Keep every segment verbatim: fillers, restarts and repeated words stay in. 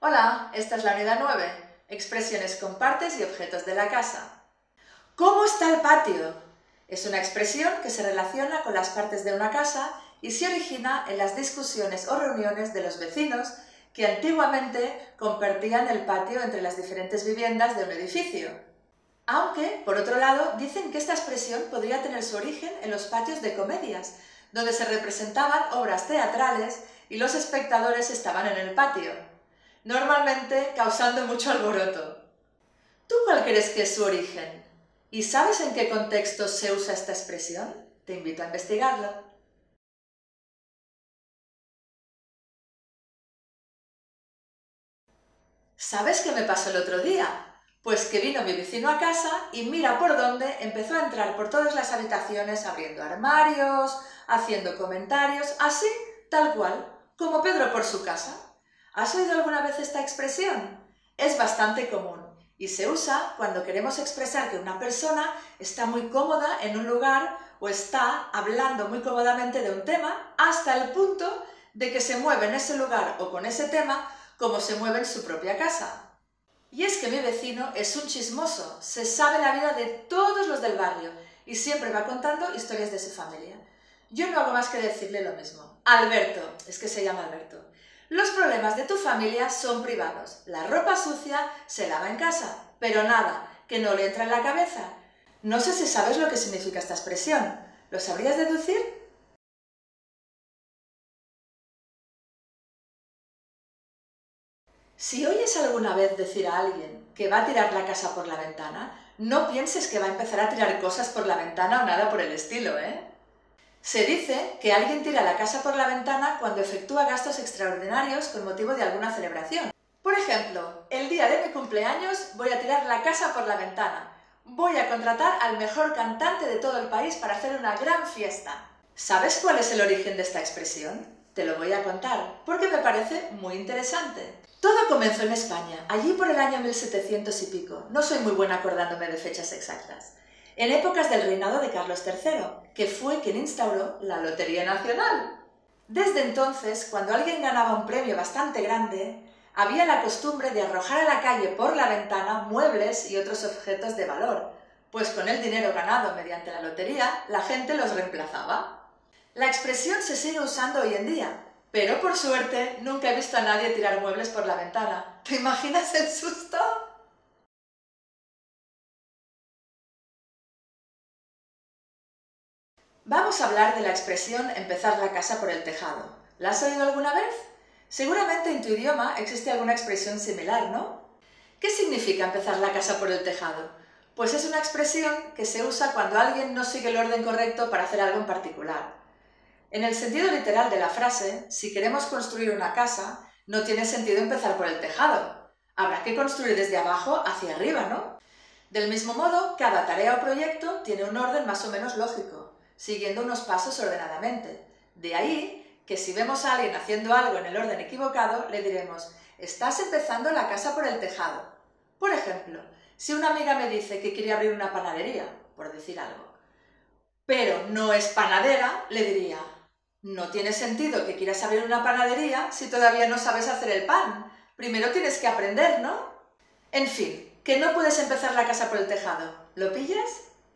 Hola, esta es la unidad nueve, expresiones con partes y objetos de la casa. ¿Cómo está el patio? Es una expresión que se relaciona con las partes de una casa y se origina en las discusiones o reuniones de los vecinos que antiguamente compartían el patio entre las diferentes viviendas de un edificio. Aunque, por otro lado, dicen que esta expresión podría tener su origen en los patios de comedias, donde se representaban obras teatrales y los espectadores estaban en el patio, normalmente causando mucho alboroto. ¿Tú cuál crees que es su origen? ¿Y sabes en qué contexto se usa esta expresión? Te invito a investigarlo. ¿Sabes qué me pasó el otro día? Pues que vino mi vecino a casa y mira por dónde empezó a entrar por todas las habitaciones abriendo armarios, haciendo comentarios, así, tal cual, como Pedro por su casa. ¿Has oído alguna vez esta expresión? Es bastante común y se usa cuando queremos expresar que una persona está muy cómoda en un lugar o está hablando muy cómodamente de un tema hasta el punto de que se mueve en ese lugar o con ese tema como se mueve en su propia casa. Y es que mi vecino es un chismoso, se sabe la vida de todos los del barrio y siempre va contando historias de su familia. Yo no hago más que decirle lo mismo. Alberto, es que se llama Alberto. Los problemas de tu familia son privados. La ropa sucia se lava en casa, pero nada, que no le entra en la cabeza. No sé si sabes lo que significa esta expresión. ¿Lo sabrías deducir? Si oyes alguna vez decir a alguien que va a tirar la casa por la ventana, no pienses que va a empezar a tirar cosas por la ventana o nada por el estilo, ¿eh? Se dice que alguien tira la casa por la ventana cuando efectúa gastos extraordinarios con motivo de alguna celebración. Por ejemplo, el día de mi cumpleaños voy a tirar la casa por la ventana. Voy a contratar al mejor cantante de todo el país para hacer una gran fiesta. ¿Sabes cuál es el origen de esta expresión? Te lo voy a contar, porque me parece muy interesante. Todo comenzó en España, allí por el año mil setecientos y pico. No soy muy buena acordándome de fechas exactas. En épocas del reinado de Carlos tercero, que fue quien instauró la Lotería Nacional. Desde entonces, cuando alguien ganaba un premio bastante grande, había la costumbre de arrojar a la calle por la ventana muebles y otros objetos de valor, pues con el dinero ganado mediante la lotería, la gente los reemplazaba. La expresión se sigue usando hoy en día, pero por suerte nunca he visto a nadie tirar muebles por la ventana. ¿Te imaginas el susto? Vamos a hablar de la expresión empezar la casa por el tejado. ¿La has oído alguna vez? Seguramente en tu idioma existe alguna expresión similar, ¿no? ¿Qué significa empezar la casa por el tejado? Pues es una expresión que se usa cuando alguien no sigue el orden correcto para hacer algo en particular. En el sentido literal de la frase, si queremos construir una casa, no tiene sentido empezar por el tejado. Habrá que construir desde abajo hacia arriba, ¿no? Del mismo modo, cada tarea o proyecto tiene un orden más o menos lógico, siguiendo unos pasos ordenadamente. De ahí que si vemos a alguien haciendo algo en el orden equivocado, le diremos: estás empezando la casa por el tejado. Por ejemplo, si una amiga me dice que quiere abrir una panadería, por decir algo, pero no es panadera, le diría: no tiene sentido que quieras abrir una panadería si todavía no sabes hacer el pan. Primero tienes que aprender, ¿no? En fin, que no puedes empezar la casa por el tejado. ¿Lo pillas?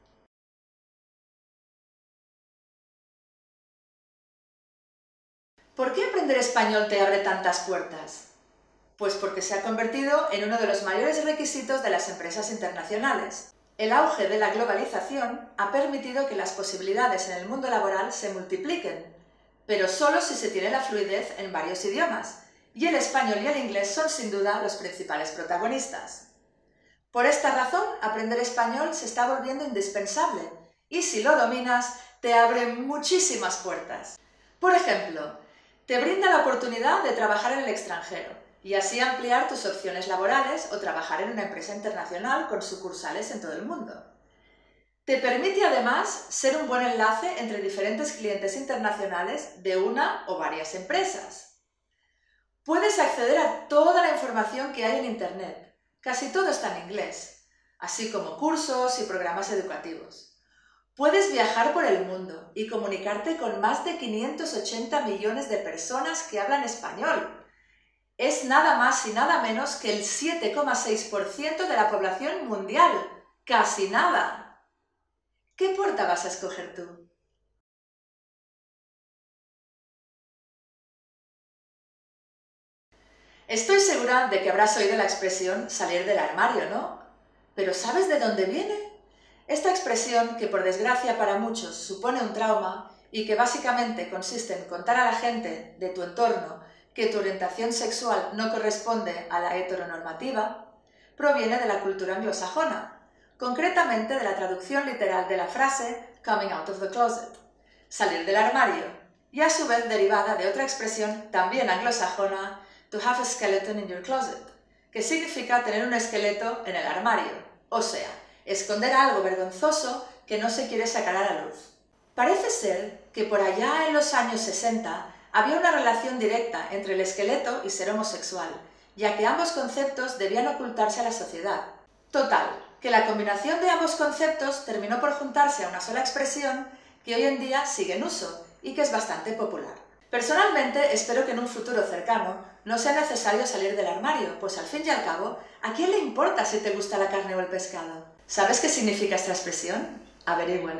¿Por qué aprender español te abre tantas puertas? Pues porque se ha convertido en uno de los mayores requisitos de las empresas internacionales. El auge de la globalización ha permitido que las posibilidades en el mundo laboral se multipliquen, pero solo si se tiene la fluidez en varios idiomas, y el español y el inglés son sin duda los principales protagonistas. Por esta razón, aprender español se está volviendo indispensable, y si lo dominas, te abre muchísimas puertas. Por ejemplo, te brinda la oportunidad de trabajar en el extranjero, y así ampliar tus opciones laborales o trabajar en una empresa internacional con sucursales en todo el mundo. Te permite además ser un buen enlace entre diferentes clientes internacionales de una o varias empresas. Puedes acceder a toda la información que hay en Internet, casi todo está en inglés, así como cursos y programas educativos. Puedes viajar por el mundo y comunicarte con más de quinientos ochenta millones de personas que hablan español. Es nada más y nada menos que el siete coma seis por ciento de la población mundial. ¡Casi nada! ¿Qué puerta vas a escoger tú? Estoy segura de que habrás oído la expresión salir del armario, ¿no? Pero ¿sabes de dónde viene? Esta expresión, que por desgracia para muchos supone un trauma y que básicamente consiste en contar a la gente de tu entorno que tu orientación sexual no corresponde a la heteronormativa, proviene de la cultura anglosajona, concretamente de la traducción literal de la frase coming out of the closet, salir del armario, y a su vez derivada de otra expresión también anglosajona, to have a skeleton in your closet, que significa tener un esqueleto en el armario, o sea, esconder algo vergonzoso que no se quiere sacar a la luz. Parece ser que por allá en los años sesenta había una relación directa entre el esqueleto y ser homosexual, ya que ambos conceptos debían ocultarse a la sociedad. Total, que la combinación de ambos conceptos terminó por juntarse a una sola expresión que hoy en día sigue en uso y que es bastante popular. Personalmente, espero que en un futuro cercano no sea necesario salir del armario, pues al fin y al cabo, ¿a quién le importa si te gusta la carne o el pescado? ¿Sabes qué significa esta expresión? Averígüelo.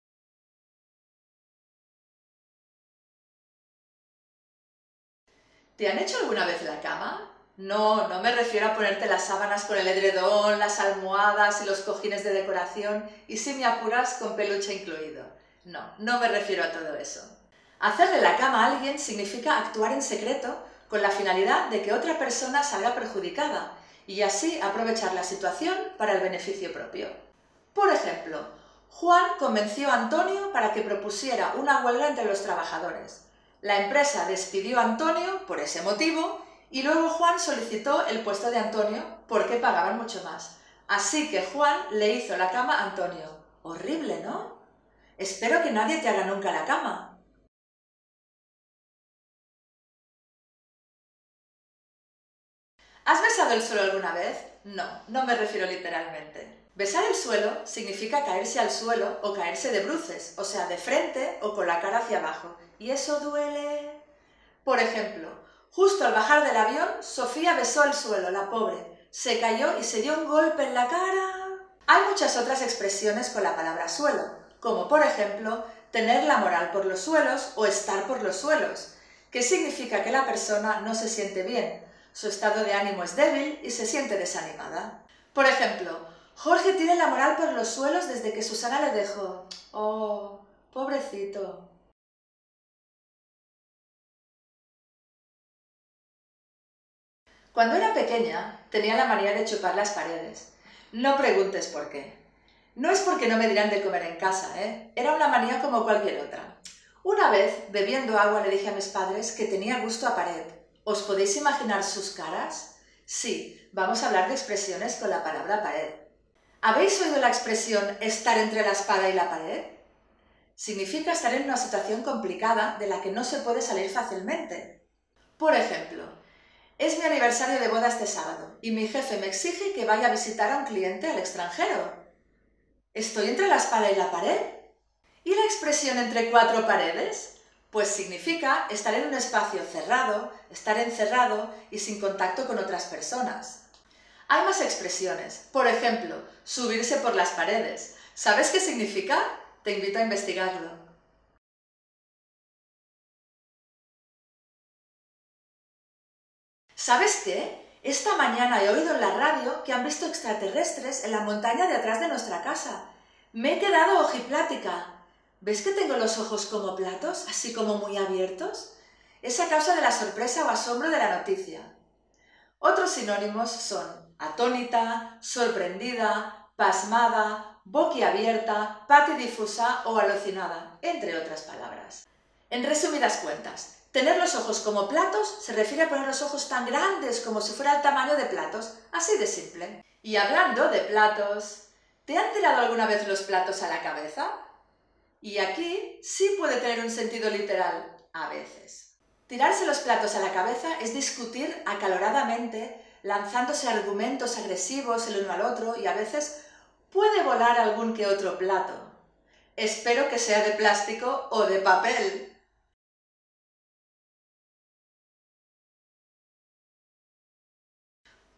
¿Te han hecho alguna vez la cama? No, no me refiero a ponerte las sábanas con el edredón, las almohadas y los cojines de decoración y, si me apuras, con peluche incluido. No, no me refiero a todo eso. Hacerle la cama a alguien significa actuar en secreto con la finalidad de que otra persona salga perjudicada y así aprovechar la situación para el beneficio propio. Por ejemplo, Juan convenció a Antonio para que propusiera una huelga entre los trabajadores. La empresa despidió a Antonio por ese motivo y luego Juan solicitó el puesto de Antonio porque pagaban mucho más. Así que Juan le hizo la cama a Antonio. Horrible, ¿no? Espero que nadie te haga nunca la cama. ¿Has besado el suelo alguna vez? No, no me refiero literalmente. Besar el suelo significa caerse al suelo o caerse de bruces, o sea, de frente o con la cara hacia abajo. ¿Y eso duele? Por ejemplo, justo al bajar del avión, Sofía besó el suelo, la pobre. Se cayó y se dio un golpe en la cara. Hay muchas otras expresiones con la palabra suelo, como por ejemplo, tener la moral por los suelos o estar por los suelos, que significa que la persona no se siente bien, su estado de ánimo es débil y se siente desanimada. Por ejemplo, Jorge tiene la moral por los suelos desde que Susana le dejó. Oh, pobrecito. Cuando era pequeña, tenía la manía de chupar las paredes. No preguntes por qué. No es porque no me dieran de comer en casa, ¿eh? Era una manía como cualquier otra. Una vez, bebiendo agua, le dije a mis padres que tenía gusto a pared. ¿Os podéis imaginar sus caras? Sí, vamos a hablar de expresiones con la palabra pared. ¿Habéis oído la expresión estar entre la espada y la pared? Significa estar en una situación complicada de la que no se puede salir fácilmente. Por ejemplo, es mi aniversario de boda este sábado y mi jefe me exige que vaya a visitar a un cliente al extranjero. ¿Estoy entre la espada y la pared? ¿Y la expresión entre cuatro paredes? Pues significa estar en un espacio cerrado, estar encerrado y sin contacto con otras personas. Hay más expresiones, por ejemplo, subirse por las paredes. ¿Sabes qué significa? Te invito a investigarlo. ¿Sabes qué? Esta mañana he oído en la radio que han visto extraterrestres en la montaña de atrás de nuestra casa. Me he quedado ojiplática. ¿Ves que tengo los ojos como platos, así como muy abiertos? Es a causa de la sorpresa o asombro de la noticia. Otros sinónimos son atónita, sorprendida, pasmada, boquiabierta, patidifusa o alucinada, entre otras palabras. En resumidas cuentas, tener los ojos como platos se refiere a poner los ojos tan grandes como si fuera el tamaño de platos, así de simple. Y hablando de platos, ¿te han tirado alguna vez los platos a la cabeza? Y aquí sí puede tener un sentido literal, a veces. Tirarse los platos a la cabeza es discutir acaloradamente, lanzándose argumentos agresivos el uno al otro y a veces puede volar algún que otro plato. Espero que sea de plástico o de papel.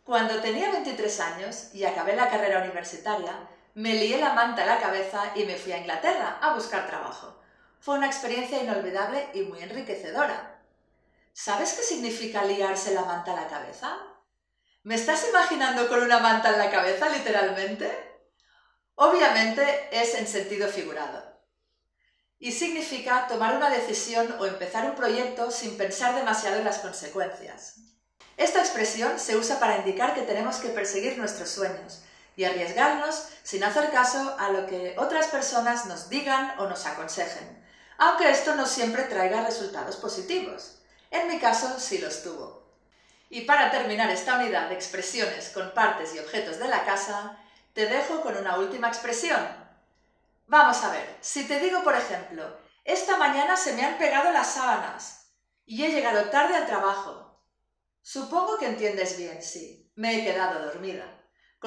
Cuando tenía veintitrés años y acabé la carrera universitaria, me lié la manta a la cabeza y me fui a Inglaterra a buscar trabajo. Fue una experiencia inolvidable y muy enriquecedora. ¿Sabes qué significa liarse la manta a la cabeza? ¿Me estás imaginando con una manta en la cabeza, literalmente? Obviamente es en sentido figurado. Y significa tomar una decisión o empezar un proyecto sin pensar demasiado en las consecuencias. Esta expresión se usa para indicar que tenemos que perseguir nuestros sueños y arriesgarnos sin hacer caso a lo que otras personas nos digan o nos aconsejen, aunque esto no siempre traiga resultados positivos. En mi caso sí los tuvo. Y para terminar esta unidad de expresiones con partes y objetos de la casa, te dejo con una última expresión. Vamos a ver, si te digo por ejemplo, esta mañana se me han pegado las sábanas y he llegado tarde al trabajo. Supongo que entiendes bien, sí, me he quedado dormida.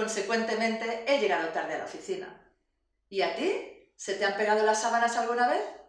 Consecuentemente, he llegado tarde a la oficina. ¿Y a ti? ¿Se te han pegado las sábanas alguna vez?